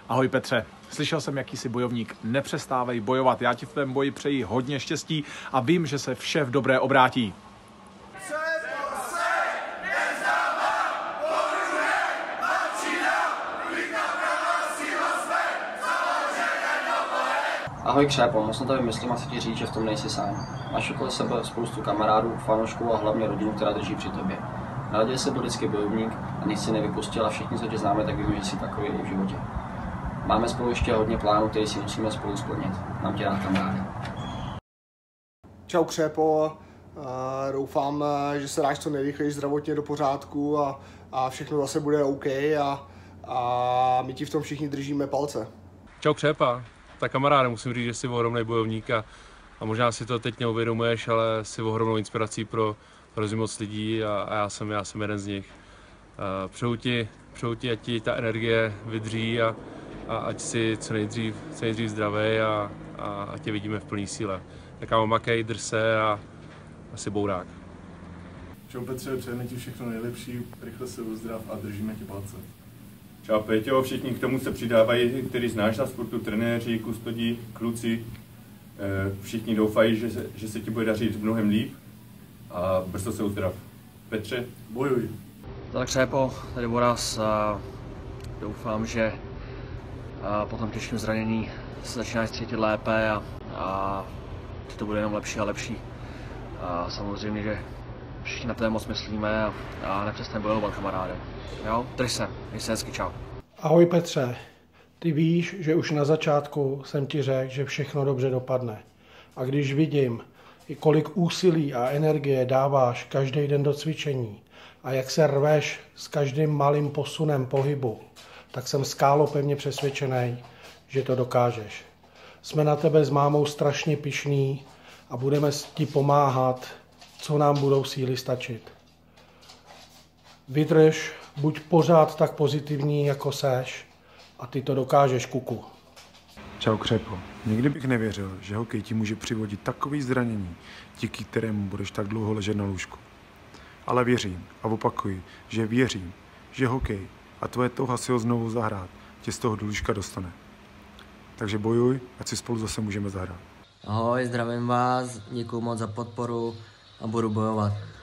Ahoj Petře, slyšel jsem, jaký jsi bojovník, nepřestávej bojovat, já ti v tom boji přeji hodně štěstí a vím, že se vše v dobré obrátí. Ahoj Křépo, moc na tebe myslím a chci ti říct, že v tom nejsi sám. Máš okolo sebe spoustu kamarádů, fanoušků a hlavně rodinu, která drží při tobě. Naladil jsi byl vždycky bojovník a nic si nevypustil a všichni, co tě známe, tak víme, že jsi takový i v životě. Máme spolu ještě hodně plánů, který si musíme spolu splnit. Mám tě rád, kamaráde. Čau Křépo, doufám, že se dáš co nejrychleji zdravotně do pořádku a všechno zase bude OK a my ti v tom všichni držíme palce. Čau Křépa, tak kamaráde, musím říct, že jsi ohromný bojovník a možná si to teď neuvědomuješ, ale jsi ohromnou inspirací pro hrozně moc lidí a já jsem jeden z nich. Přeju ti, ať ti ta energie vydří a ať si co nejdřív zdravý a ať tě vidíme v plný síle. Tak kámo, makej, drž se a asi bourák. Čau Petře, přejeme ti všechno nejlepší, rychle se uzdrav a držíme ti palce. Čau Péťo, všichni k tomu se přidávají, který znáš na sportu, trenéři, kustodí, kluci. Všichni doufají, že se ti bude dařit mnohem líp a brzo se uzdrav. Petře, bojuj. Tak Křépo, tady Boras a doufám, že po tom těžkém zranění se začínáš cítit lépe a že to bude jenom lepší a lepší. A samozřejmě, že všichni na tebe moc myslíme a nepřestaň bojovat, kamaráde. Jo, drž se, měj se hezky, čau. Ahoj Petře, ty víš, že už na začátku jsem ti řekl, že všechno dobře dopadne. A když vidím, kolik úsilí a energie dáváš každý den do cvičení a jak se rveš s každým malým posunem pohybu, tak jsem skálopevně přesvědčený, že to dokážeš. Jsme na tebe s mámou strašně pyšní a budeme ti pomáhat, co nám budou síly stačit. Vydrž, buď pořád tak pozitivní, jako seš, a ty to dokážeš, kuku. Čau Křépo, nikdy bych nevěřil, že hokej ti může přivodit takový zranění, díky kterému budeš tak dlouho ležet na lůžku. Ale věřím a opakuji, že věřím, že hokej a tvoje touha si ho znovu zahrát tě z toho do lůžka dostane. Takže bojuj, ať si spolu zase můžeme zahrát. Ahoj, zdravím vás, děkuju moc za podporu a budu bojovat.